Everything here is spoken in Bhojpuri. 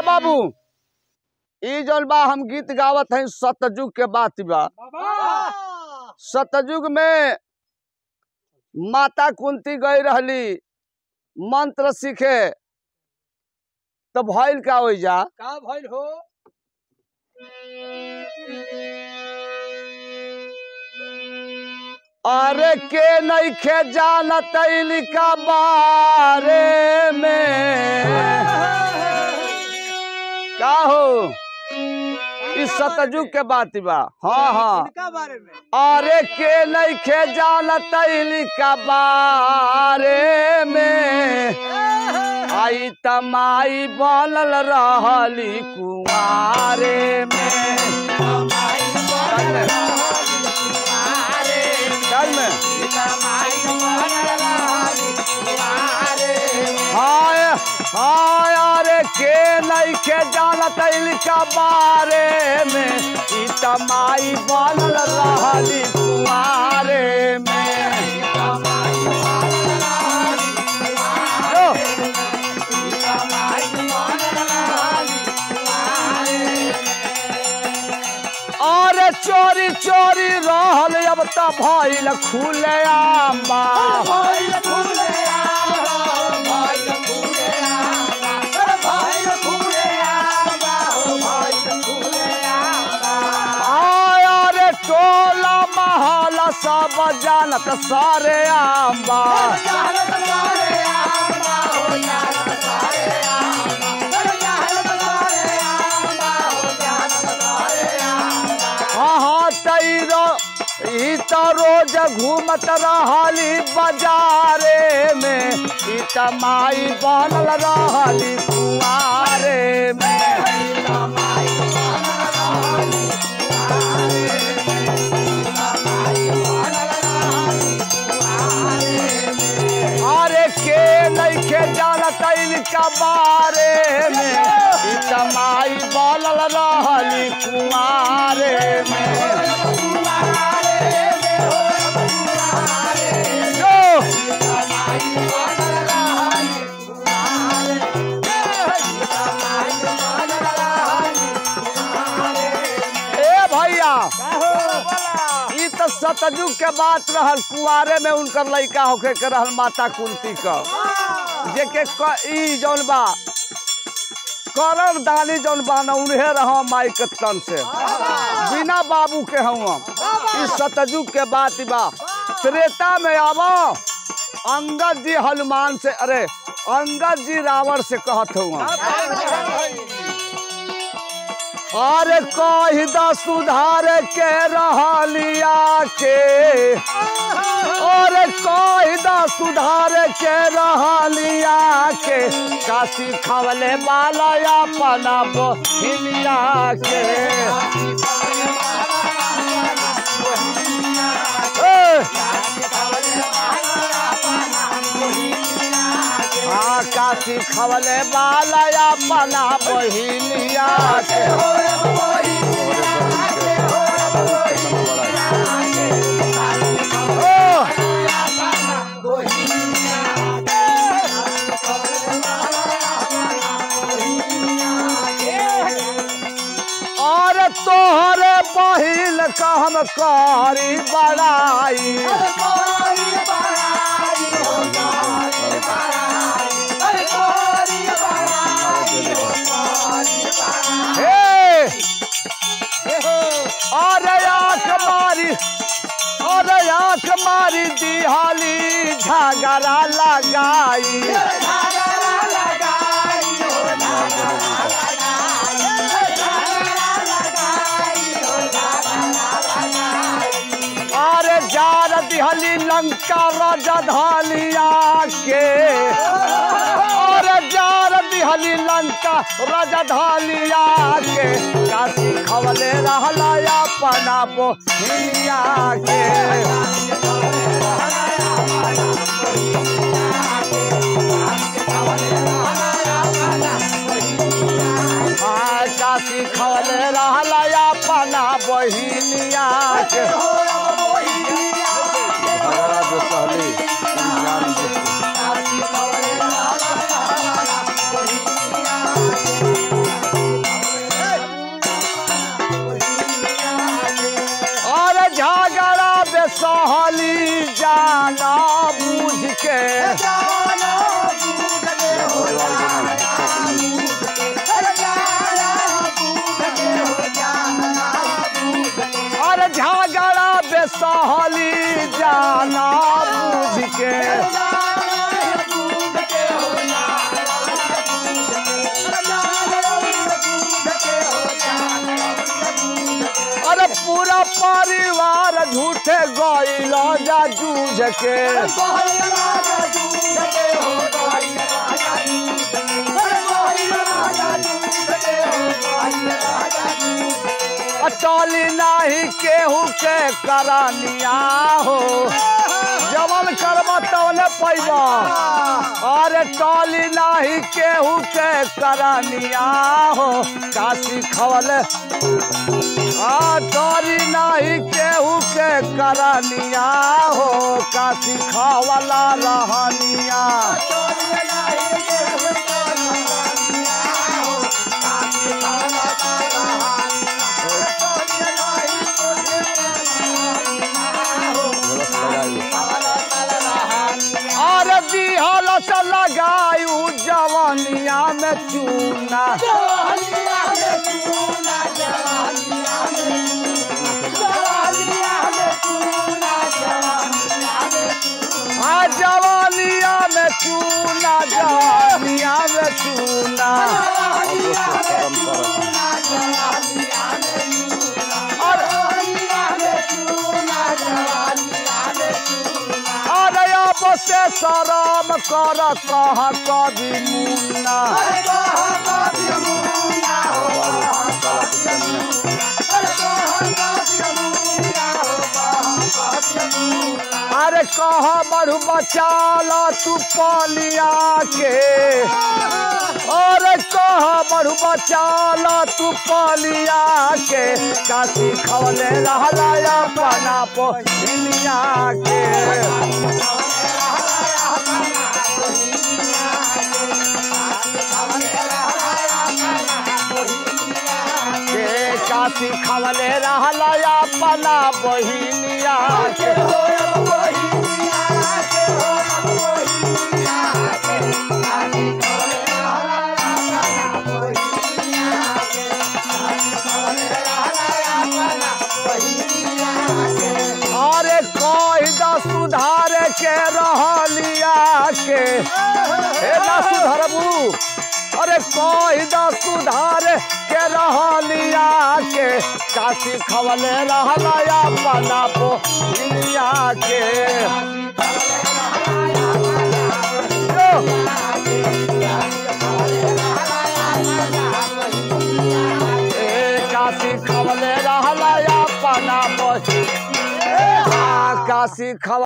बाबू ई जौन बा हम गीत गावत हैं सतयुग के बात बा। सतयुग में माता कुंती गई रहली मंत्र सीखे तो भइल का हो जा का भइल हो अरे के नहीं खे जानत इनका बारे में का हो इस सतयुग के बात बा। हाँ हाँ इनका बारे में अरे के नहीं खे जानत इनका बारे में आई तमाई बनल रहली कुमारे में। हाय हाय अरे के नहीं के जानत इनका बारे में ई तमाई बनल रहली कुमारे में। अरे चोरी चोरी रहल अब त भइल खुले आम्बा। अरे टोला महला सब जानत सारे आम्बा। ई तो रोज घूमत रहली बाजारे में ई तमाई बनल रहली कुआरे में। अरे के नहीं के जानत इनका बारे में ई तमाई बनल रहली कुआरे में। सतयुग के बात रहल कुआरे में उनकर लड़का होके के रहल माता कुंती का जे के ई जौन बा करण दानी जौन बा न उन्हें रहा माई के तन से बिना बाबू के हुआ। इस सतयुग के बात बा। त्रेता में आवा अंगद जी हनुमान से अरे अंगद जी रावण से कहत हुआ अरे कही दा सुधार के रहलिया के अरे कही दा सुधार के रहलिया के काशी खवले बाला अपना बहिनिया के। काशी खवले बाला अपना बहिनिया के। और तोहरे बहिल का हम करी बड़ाई अरे आँख मारी दिहाली झगड़ा लगाई। अरे जार दिहली लंका राजधानिया के अरे जार दिहली लंका राजधानिया के काशी खवले रहला अपना बहिनिया के। काशी खवले रहला अपना बहिनिया के। परिवार झूठे गइल जा जूझ के टोली नाही केहू के करानिया हो जवन करबा तवने पैबा अरे टोली नाही केहू के करानिया हो काशी खवल टोली नाही केहू के करानिया हो काशी खवला रहनिया अरे दिहल से लगायू जवानिया में चूना जवानिया में चूना जवानिया में चूना अरे अब से शरम कर कह कभी मुन्ना अरे कह बड़ू बचाल तू पलिया के अरे कह बड़ू बचाल तू पलिया के काशी खवले रहला अपना पोनिया के काशी खवले रहला अपना बहिनिया के अरे कही द सुधार के रहलिया के ना सुधरबू अरे कही द सुधार के रहलिया के काशी खवले रहला अपना पोनिया के काशी खवले रहला अपना पोनिया काशी खवले